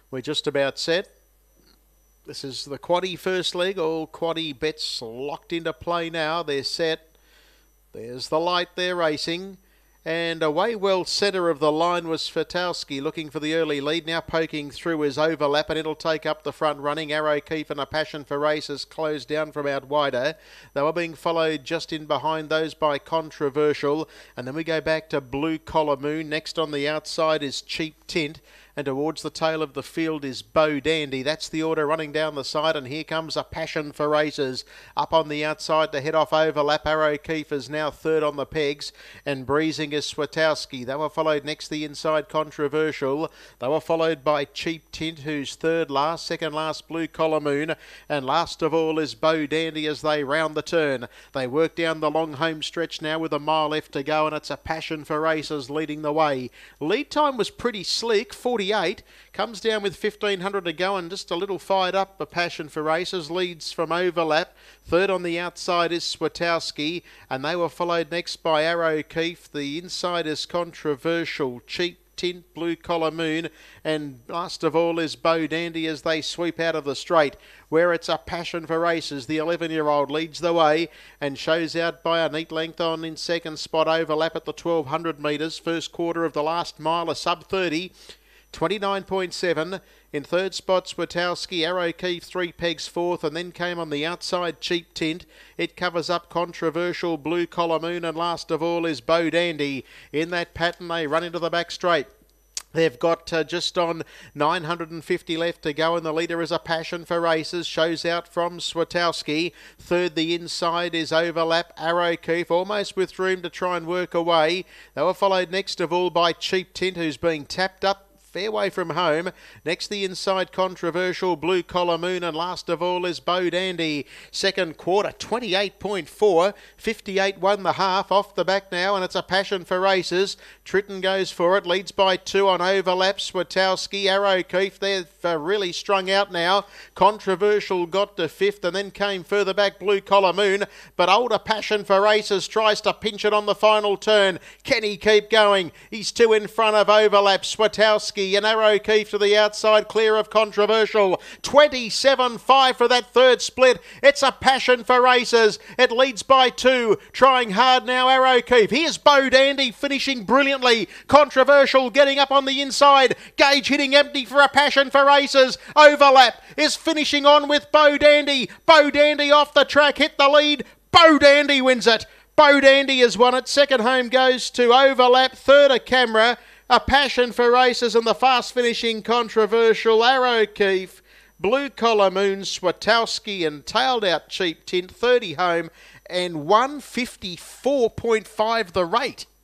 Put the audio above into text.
We're just about set. This is the quaddie first leg. All quaddie bets locked into play now. They're set. There's the light there racing. And away well centre of the line was Swiatkowski looking for the early lead. Now poking through his overlap, and it'll take up the front running. Arrow Keefe and A Passion for Races closed down from out wider. They were being followed just in behind those by Controversial. And then we go back to Blue Collar Moon. Next on the outside is Cheap Tint. And towards the tail of the field is Bow Dandy. That's the order running down the side. And here comes A Passion for Races. Up on the outside to head off overlap. Arrow Keefe is now third on the pegs. And breezing is Swiatkowski. They were followed next the inside Controversial. They were followed by Cheap Tint, who's third last. Second last Blue Collar Moon. And last of all is Bow Dandy as they round the turn. They work down the long home stretch now with a mile left to go. And it's A Passion for Races leading the way. Lead time was pretty slick. 48. Comes down with 1,500 to go and just a little fired up. A Passion for Races leads from overlap. Third on the outside is Swiatkowski, and they were followed next by Arrow Keefe. The inside is Controversial, Cheap Tint, Blue Collar Moon, and last of all is Bow Dandy as they sweep out of the straight, where it's A Passion for Races. The 11-year-old leads the way and shows out by a neat length on in second spot. Overlap at the 1,200 metres. First quarter of the last mile, a sub 30. 29.7. In third spot, Swiatkowski, Arrow Keefe, 3 pegs fourth, and then came on the outside Cheap Tint. It covers up Controversial, Blue Collar Moon, and last of all is Bow Dandy. In that pattern, they run into the back straight. They've got just on 950 left to go, and the leader is A Passion for Races. Shows out from Swiatkowski. Third, the inside is overlap. Arrow Keefe almost with room to try and work away. They were followed next of all by Cheap Tint, who's being tapped up fair way from home. Next, the inside Controversial, Blue Collar Moon, and last of all is Bow Dandy. Second quarter, 28.4. 58 won the half. Off the back now, and it's A Passion for Races. Tritton goes for it. Leads by 2 on overlap. Swiatkowski, Arrow Keefe, they're really strung out now. Controversial got to fifth, and then came further back Blue Collar Moon. But old A Passion for Races tries to pinch it on the final turn. Can he keep going? He's 2 in front of overlap. Swiatkowski and Arrow Keefe to the outside, clear of Controversial. 27.5 for that third split. It's A Passion for Races. It leads by 2. Trying hard now, Arrow Keefe. Here's Bow Dandy finishing brilliantly. Controversial getting up on the inside. Gage hitting empty for A Passion for Races. Overlap is finishing on with Bow Dandy. Bow Dandy off the track, hit the lead. Bow Dandy wins it. Bow Dandy has won it. Second home goes to Overlap. Third a Camera. A Passion for Races, and the fast finishing Controversial, Arrow Keefe, Blue Collar Moon, Swiatkowski, and tailed out Cheap Tint. 30 home and 154.5 the rate.